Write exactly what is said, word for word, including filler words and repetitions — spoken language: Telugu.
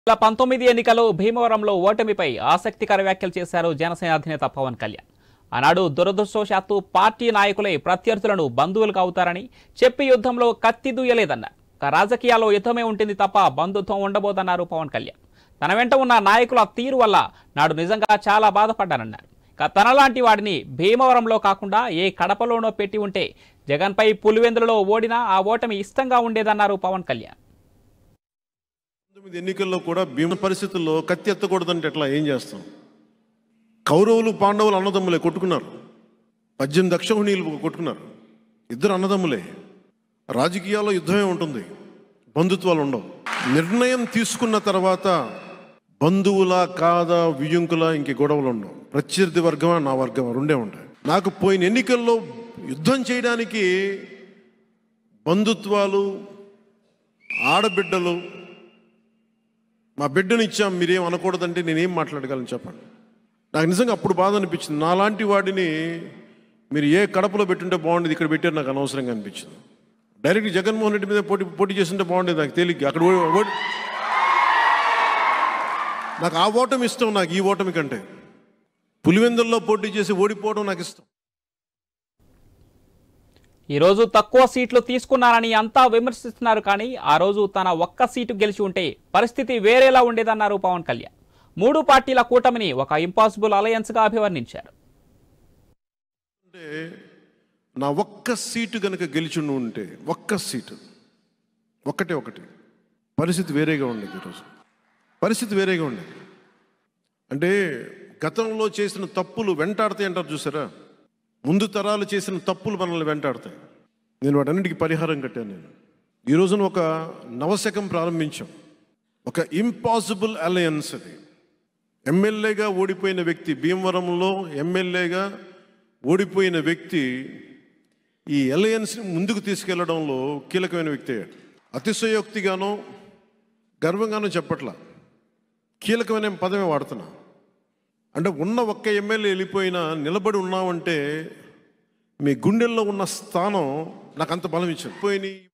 పంతొమ్మిది ఎన్నికల్లో భీమవరంలో ఓటమిపై ఆసక్తికర వ్యాఖ్యలు చేశారు జనసేన అధినేత పవన్ కళ్యాణ్. ఆనాడు దురదృష్టవశాత్తు పార్టీ నాయకులే ప్రత్యర్థులను బంధువులుగా అవుతారని చెప్పి యుద్ధంలో కత్తి దూయలేదన్నారు. రాజకీయాల్లో యుద్ధమే ఉంటుంది తప్ప బంధుత్వం ఉండబోదన్నారు పవన్ కళ్యాణ్. తన వెంట ఉన్న నాయకుల తీరు వల్ల నాడు నిజంగా చాలా బాధపడ్డానన్నారు. తనలాంటి వాడిని భీమవరంలో కాకుండా ఏ కడపలోనో పెట్టి ఉంటే జగన్పై పులివెందులలో ఓడినా ఆ ఓటమి ఇష్టంగా ఉండేదన్నారు పవన్ కళ్యాణ్. పంతొమ్మిది ఎన్నికల్లో కూడా భీమ పరిస్థితుల్లో కత్తి ఎత్తకూడదంటే ఎట్లా ఏం చేస్తాం? కౌరవులు పాండవులు అన్నదమ్ములే కొట్టుకున్నారు. పద్దెనిమిది అక్షౌహిణీలు కొట్టుకున్నారు. ఇద్దరు అన్నదమ్ములే. రాజకీయాల్లో యుద్ధమే ఉంటుంది, బంధుత్వాలు ఉండవు. నిర్ణయం తీసుకున్న తర్వాత బంధువులా కాదా వియ్యంకులా ఇంక గొడవలు ఉండవు. ప్రత్యర్థి వర్గమా నా వర్గమా రెండే ఉంటాయి. నాకు పోయిన ఎన్నికల్లో యుద్ధం చేయడానికి బంధుత్వాలు, ఆడబిడ్డలు, మా బిడ్డను ఇచ్చాం మీరేం అనకూడదంటే నేనేం మాట్లాడగలను చెప్పండి. నాకు నిజంగా అప్పుడు బాధ అనిపించింది. నాలాంటి వాడిని మీరు ఏ కడపలో పెట్టుంటే బాగుండేది, ఇక్కడ పెట్టారు నాకు అనవసరంగా అనిపించింది. డైరెక్ట్ జగన్మోహన్ రెడ్డి మీద పోటీ పోటీ చేస్తుంటే బాగుండేది నాకు తేలిగ్గా. అక్కడ ఓడి నాకు ఆ ఓటమి ఇష్టం. నాకు ఈ ఓటమి కంటే పులివెందుల్లో పోటీ చేసి ఓడిపోవడం నాకు ఇష్టం. ఈ రోజు తక్కువ సీట్లు తీసుకున్నారని అంతా విమర్శిస్తున్నారు. కానీ ఆ రోజు తన ఒక్క సీటు గెలిచి ఉంటే పరిస్థితి వేరేలా ఉండేదన్నారు పవన్ కళ్యాణ్. మూడు పార్టీల కూటమిని ఒక ఇంపాసిబుల్ అలయన్స్ గా అభివర్ణించారు. అంటే నా ఒక్క సీటు కనుక గెలిచి ఉంటే, ఒక్క సీటు ఒక్కటే ఒకటి, పరిస్థితి వేరేగా ఉండేది. ఈరోజు పరిస్థితి వేరేగా ఉండేది. అంటే గతంలో చేసిన తప్పులు వెంటాడతాయి అంటారు చూసారా? ముందు తరాలు చేసిన తప్పులు మనల్ని వెంటాడతాయి. నేను వాటన్నిటికీ పరిహారం కట్టాను. నేను ఈ రోజున ఒక నవశకం ప్రారంభించాం. ఒక ఇంపాసిబుల్ అలయన్స్. అది ఎమ్మెల్యేగా ఓడిపోయిన వ్యక్తి, భీమవరంలో ఎమ్మెల్యేగా ఓడిపోయిన వ్యక్తి ఈ అలయన్స్ని ముందుకు తీసుకెళ్లడంలో కీలకమైన వ్యక్తి అయ్యాడు. అతిశయోక్తిగానో గర్వంగానో చెప్పట్లా, కీలకమైన పదమే వాడుతున్నా. అంటే ఉన్న ఒక్క ఎమ్మెల్యే వెళ్ళిపోయినా నిలబడి ఉన్నామంటే మీ గుండెల్లో ఉన్న స్థానం నాకు అంత బలం ఇచ్చింది. పోయినాయి